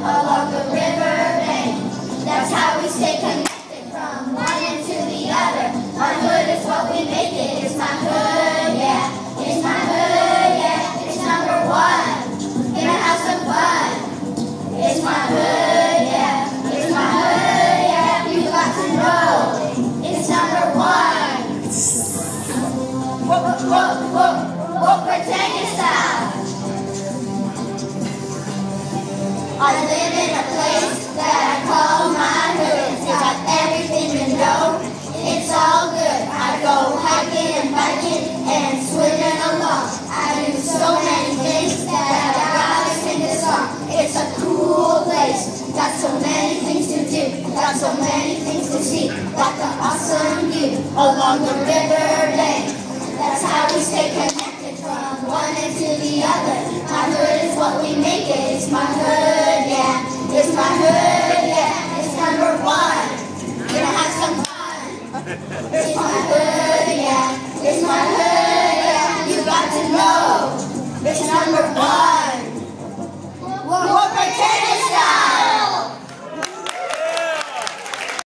along the river bank. That's how we stay connected from one end to the other. Our hood is what we make it. It's my hood, yeah. It's my hood, yeah. It's number one. Gonna have some fun. It's my hood, yeah. It's my hood, yeah. You got to know. It's number one. Whoa, Britannia style. I live in a place that I call my hood. It's got everything you know. It's all good. I go hiking and biking and swimming along. I do so many things that I gotta sing this song. It's a cool place. Got so many things to do. Got so many things to see. Got the awesome view along the river bank. That's how we stay connected from one end to the other. My hood is what we make it. It's my hood, yeah.